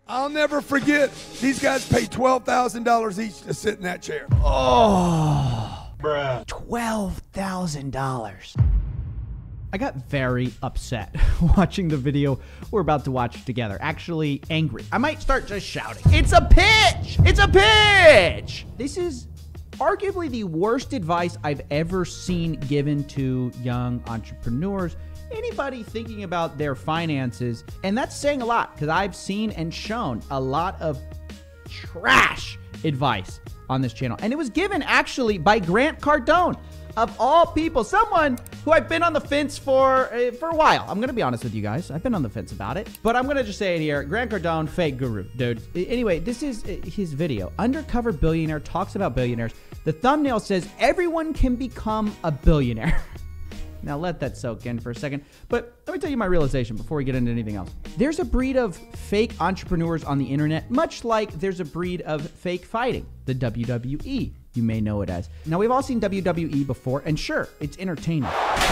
I'll never forget, these guys paid $12,000 each to sit in that chair. Oh, bruh. $12,000. I got very upset watching the video we're about to watch together. Actually, angry. I might start just shouting. It's a pitch! It's a pitch! This is arguably the worst advice I've ever seen given to young entrepreneurs. Anybody thinking about their finances, and that's saying a lot because I've seen and shown a lot of trash advice on this channel. And it was given actually by Grant Cardone, of all people, someone who I've been on the fence for a while. I'm going to be honest with you guys. I've been on the fence about it, but I'm going to just say it here. Grant Cardone, fake guru, dude. Anyway, this is his video. Undercover Billionaire talks about billionaires. The thumbnail says everyone can become a billionaire. Now let that soak in for a second. But let me tell you my realization before we get into anything else. There's a breed of fake entrepreneurs on the internet, much like there's a breed of fake fighting, the WWE, you may know it as. Now we've all seen WWE before, and sure, it's entertaining.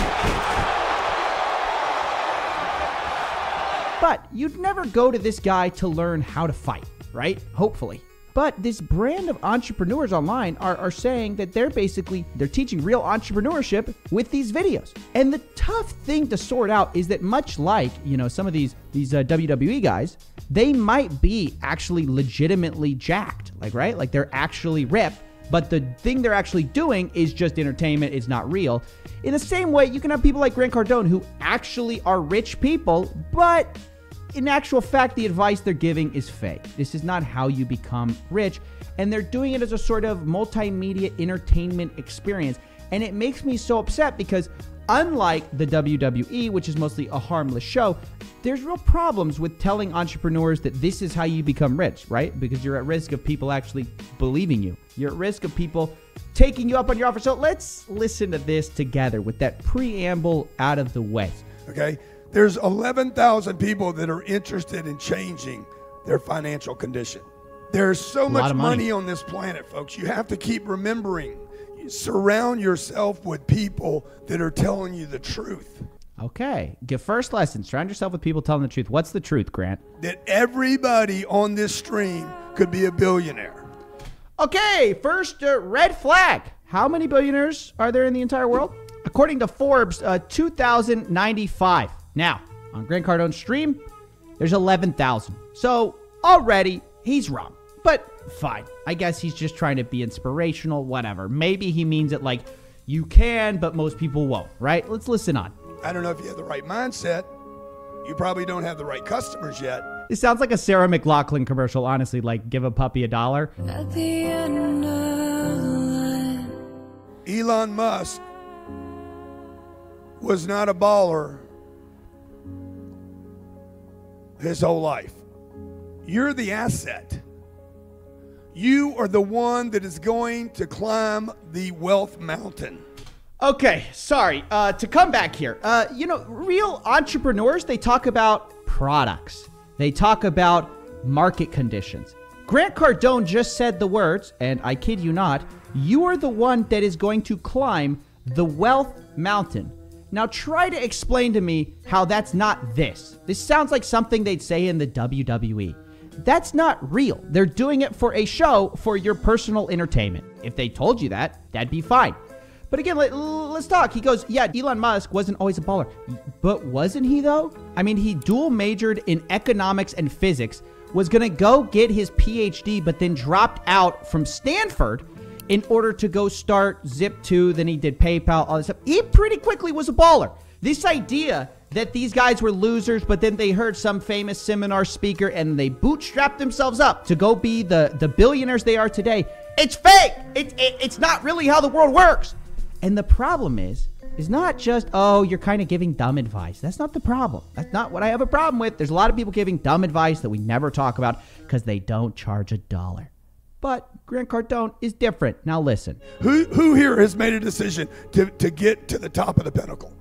But you'd never go to this guy to learn how to fight, right? Hopefully. But this brand of entrepreneurs online are saying that they're teaching real entrepreneurship with these videos. And the tough thing to sort out is that much like, some of these WWE guys, they might be actually legitimately jacked, right? Like they're actually ripped, but the thing they're actually doing is just entertainment. It's not real. In the same way, you can have people like Grant Cardone who actually are rich people, but in actual fact, the advice they're giving is fake. This is not how you become rich, and they're doing it as a sort of multimedia entertainment experience. And it makes me so upset because unlike the WWE, which is mostly a harmless show, there's real problems with telling entrepreneurs that this is how you become rich, right? Because you're at risk of people actually believing you. You're at risk of people taking you up on your offer. So let's listen to this together with that preamble out of the way. Okay? There's 11,000 people that are interested in changing their financial condition. There's so much money on this planet, folks. You have to keep remembering. Surround yourself with people that are telling you the truth. Okay. First lesson, surround yourself with people telling the truth. What's the truth, Grant? That everybody on this stream could be a billionaire. Okay, first red flag. How many billionaires are there in the entire world? According to Forbes, 2,095. Now, on Grant Cardone's stream, there's 11,000. So already he's wrong, but fine. I guess he's just trying to be inspirational, whatever. Maybe he means it like you can, but most people won't, right? Let's listen on. I don't know if you have the right mindset. You probably don't have the right customers yet. It sounds like a Sarah McLachlan commercial, honestly, like give a puppy $1. At the end of the line. Elon Musk was not a baller his whole life. You're the asset. You are the one that is going to climb the wealth mountain. Okay, sorry. To come back here, real entrepreneurs, they talk about products. They talk about market conditions. Grant Cardone just said the words, and I kid you not, you are the one that is going to climb the wealth mountain. Now try to explain to me how that's not this. This sounds like something they'd say in the WWE. That's not real. They're doing it for a show for your personal entertainment. If they told you that, that'd be fine. But again, let's talk. He goes, yeah, Elon Musk wasn't always a baller. But wasn't he though? I mean, he dual majored in economics and physics, was gonna go get his PhD, but then dropped out from Stanford in order to go start Zip2, then he did PayPal, all this stuff. He pretty quickly was a baller. This idea that these guys were losers, but then they heard some famous seminar speaker and they bootstrapped themselves up to go be the billionaires they are today, it's fake. It's not really how the world works. And the problem is not just, oh, you're kind of giving dumb advice. That's not the problem. That's not what I have a problem with. There's a lot of people giving dumb advice that we never talk about because they don't charge $1. But Grant Cardone is different. Now listen. Who here has made a decision to get to the top of the pinnacle?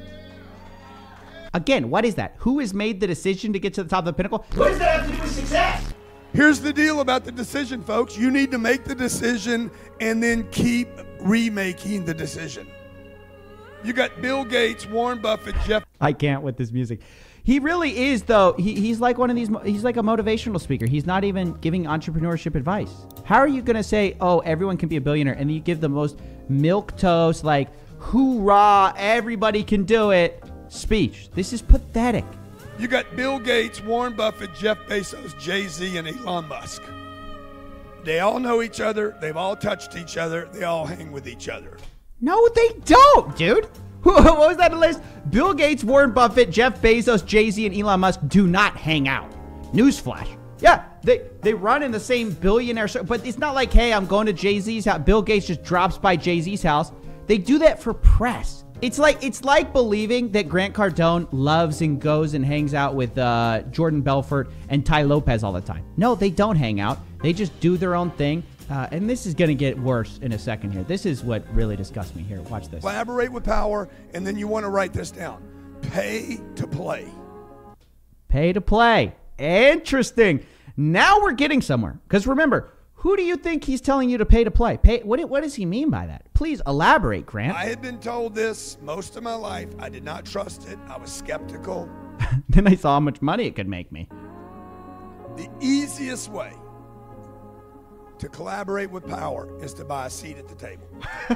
Again, what is that? Who has made the decision to get to the top of the pinnacle? What does that have to do with success? Here's the deal about the decision, folks. You need to make the decision and then keep remaking the decision. You got Bill Gates, Warren Buffett, Jeff. I can't with this music. He really is, though. He's like one of these. He's like a motivational speaker. He's not even giving entrepreneurship advice. How are you going to say, oh, everyone can be a billionaire, and then you give the most milquetoast, like, hoorah, everybody can do it speech? This is pathetic. You got Bill Gates, Warren Buffett, Jeff Bezos, Jay-Z, and Elon Musk. They all know each other. They've all touched each other. They all hang with each other. No, they don't, dude. What was that list? Bill Gates, Warren Buffett, Jeff Bezos, Jay-Z, and Elon Musk do not hang out. Newsflash. Yeah, they run in the same billionaire, but it's not like, hey, I'm going to Jay-Z's house. Bill Gates just drops by Jay-Z's house. They do that for press. It's like believing that Grant Cardone loves and goes and hangs out with Jordan Belfort and Tai Lopez all the time. No, they don't hang out. They just do their own thing. And this is going to get worse in a second here. This is what really disgusts me here. Watch this. Collaborate with power, and then you want to write this down. Pay to play. Pay to play. Interesting. Now we're getting somewhere. Because remember, who do you think he's telling you to pay to play? What does he mean by that? Please elaborate, Grant. I had been told this most of my life. I did not trust it. I was skeptical. Then I saw how much money it could make me. The easiest way to collaborate with power is to buy a seat at the table.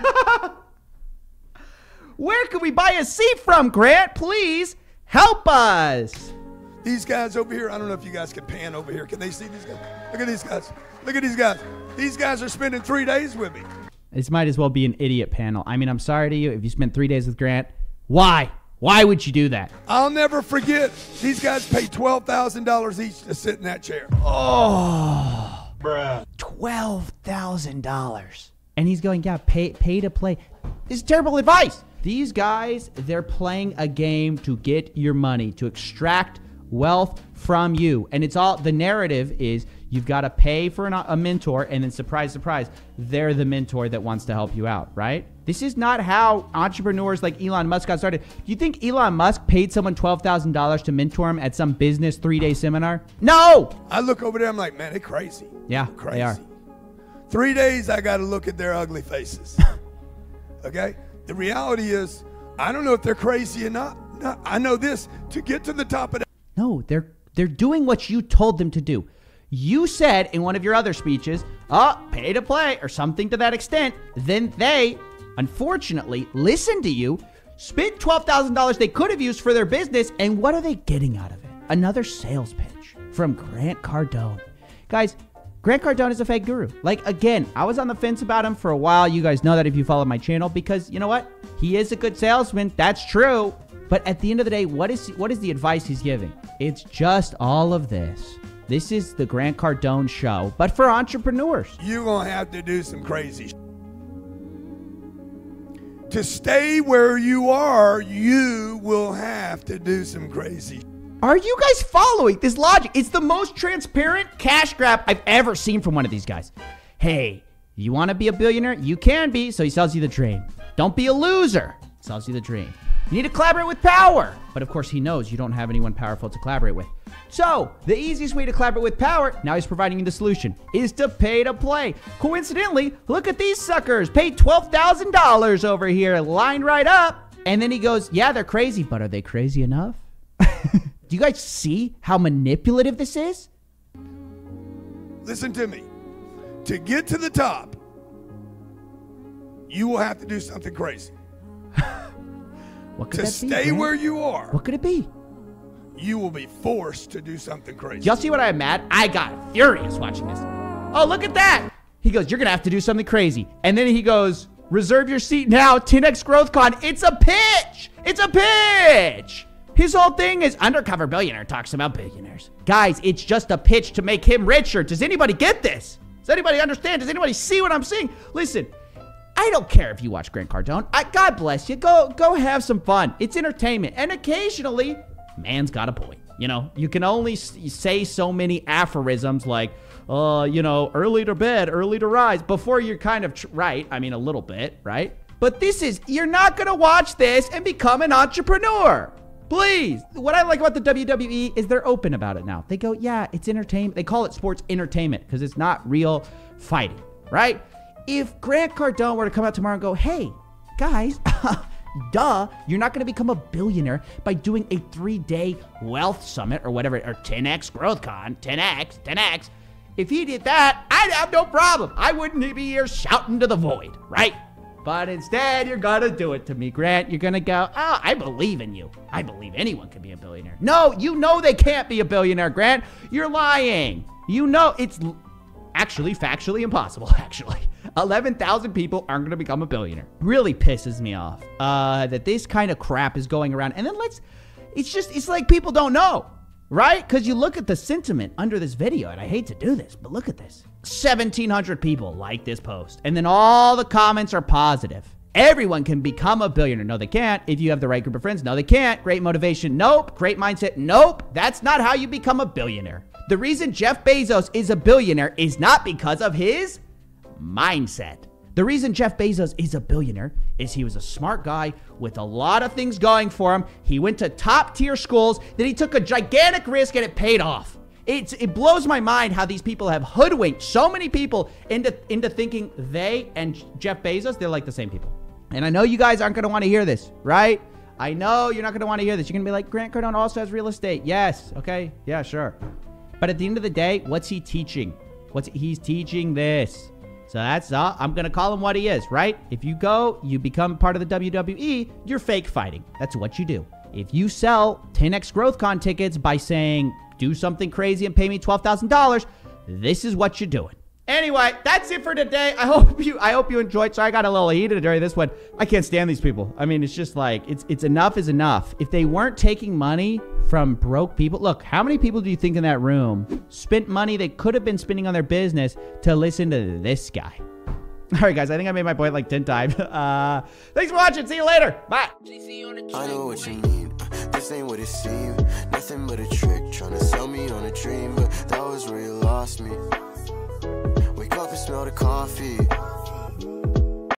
Where can we buy a seat from, Grant? Please help us. These guys over here, I don't know if you guys can pan over here. Can they see these guys? Look at these guys. Look at these guys. These guys are spending 3 days with me. This might as well be an idiot panel. I mean, I'm sorry to you if you spent 3 days with Grant. Why? Why would you do that? I'll never forget. These guys paid $12,000 each to sit in that chair. Oh, bruh. $12,000. And he's going, yeah, pay to play. This is terrible advice. These guys, they're playing a game to get your money, to extract wealth from you. And it's all, the narrative is you've got to pay for a mentor, and then surprise, surprise, they're the mentor that wants to help you out, right? This is not how entrepreneurs like Elon Musk got started. Do you think Elon Musk paid someone $12,000 to mentor him at some business 3-day seminar? No! I look over there, I'm like, man, they're crazy. Yeah, they're crazy. They are. 3 days, I got to look at their ugly faces. Okay? The reality is, I don't know if they're crazy or not. No, I know this, to get to the top of that. No, they're doing what you told them to do. You said in one of your other speeches, pay to play or something to that extent. Then they, unfortunately, listened to you, spent $12,000 they could have used for their business, and what are they getting out of it? Another sales pitch from Grant Cardone. Guys, Grant Cardone is a fake guru. Like, again, I was on the fence about him for a while. You guys know that if you follow my channel, because you know what? He is a good salesman. That's true. But at the end of the day, what is the advice he's giving? It's just all of this. This is the Grant Cardone show, but for entrepreneurs. You're going to have to do some crazy to stay where you are, you will have to do some crazy. Are you guys following this logic? It's the most transparent cash grab I've ever seen from one of these guys. Hey, you want to be a billionaire? You can be, so he sells you the dream. Don't be a loser. Sells you the dream. You need to collaborate with power. But of course, he knows you don't have anyone powerful to collaborate with. So, the easiest way to collaborate with power, now he's providing you the solution, is to pay to play. Coincidentally, look at these suckers. Paid $12,000 over here, lined right up. And then he goes, yeah, they're crazy, but are they crazy enough? Do you guys see how manipulative this is? Listen to me. To get to the top, you will have to do something crazy. What could to that be, stay Grant? where you are, What could it be? you will be forced to do something crazy. Y'all see what I'm mad? I got furious watching this. Oh, look at that. He goes, you're going to have to do something crazy. And then he goes, reserve your seat now, 10X GrowthCon. It's a pitch. It's a pitch. His whole thing is undercover billionaire talks about billionaires. Guys, it's just a pitch to make him richer. Does anybody get this? Does anybody understand? Does anybody see what I'm seeing? Listen, I don't care if you watch Grant Cardone. God bless you. Go have some fun. It's entertainment. And occasionally, man's got a point. You know, you can only say so many aphorisms like, you know, early to bed, early to rise, before you're kind of right. I mean, a little bit, right? But this is, you're not going to watch this and become an entrepreneur. Please. What I like about the WWE is they're open about it now. They go, yeah, it's entertainment. They call it sports entertainment because it's not real fighting, right? If Grant Cardone were to come out tomorrow and go, hey, guys, Duh, you're not going to become a billionaire by doing a 3-day wealth summit or whatever, or 10x GrowthCon, 10x. If he did that, I'd have no problem. I wouldn't be here shouting to the void, right? But instead, you're going to do it to me, Grant. You're going to go, oh, I believe in you. I believe anyone can be a billionaire. No, you know they can't be a billionaire, Grant. You're lying. You know it's actually factually impossible, actually. 11,000 people aren't going to become a billionaire. Really pisses me off that this kind of crap is going around. And then it's like people don't know, right? Because you look at the sentiment under this video, and I hate to do this, but look at this. 1,700 people like this post, and then all the comments are positive. Everyone can become a billionaire. No, they can't. If you have the right group of friends, no, they can't. Great motivation, nope. Great mindset, nope. That's not how you become a billionaire. The reason Jeff Bezos is a billionaire is not because of his mindset. The reason Jeff Bezos is a billionaire is he was a smart guy with a lot of things going for him. He went to top tier schools, then he took a gigantic risk and it paid off. It blows my mind how these people have hoodwinked so many people into thinking they and Jeff Bezos, they're like the same people. And I know you guys aren't going to want to hear this, right? I know you're not going to want to hear this. You're going to be like, Grant Cardone also has real estate. Yes. Okay. Yeah, sure. But at the end of the day, what's he teaching? He's teaching this. So that's I'm going to call him what he is, right? If you go, you become part of the WWE, you're fake fighting. That's what you do. If you sell 10x GrowthCon tickets by saying, do something crazy and pay me $12,000, this is what you're doing. Anyway, that's it for today. I hope you enjoyed. So I got a little heated during this one. I can't stand these people. I mean, it's just like, it's enough is enough. If they weren't taking money from broke people, look, how many people do you think in that room spent money they could have been spending on their business to listen to this guy? All right, guys, I think I made my point like 10 times. Thanks for watching. See you later. Bye. I know what you mean. This ain't what it seemed. Nothing but a trick, trying to sell me on a dream, but that was where you lost me. Wake up and smell the coffee.